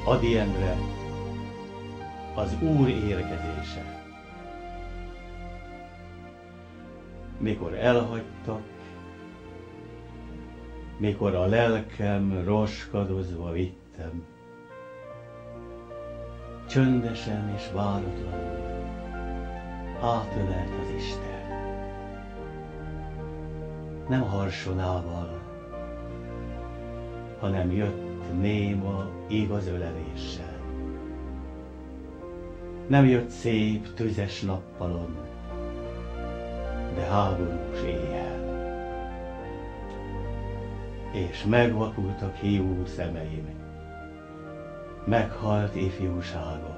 Ady Endre, az Úr érkezése. Mikor elhagytak, mikor a lelkem roskadozva vittem, csöndesen és váratlanul átölelt az Isten. Nem harsonával, hanem jött néma igaz öleléssel. Nem jött szép tüzes nappalon, de háborús éjjel. És megvakultak hiú szemeim, meghalt ifjúságom,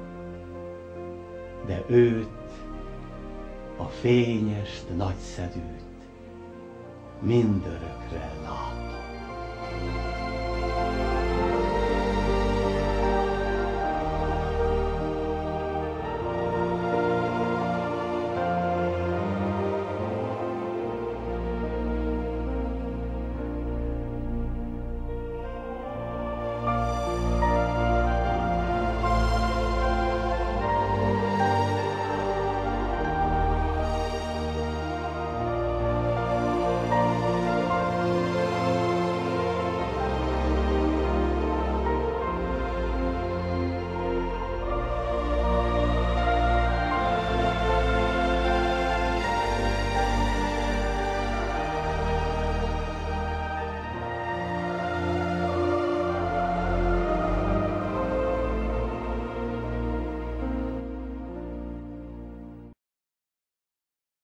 de őt, a fényest, nagyszedőt mindörökre lát.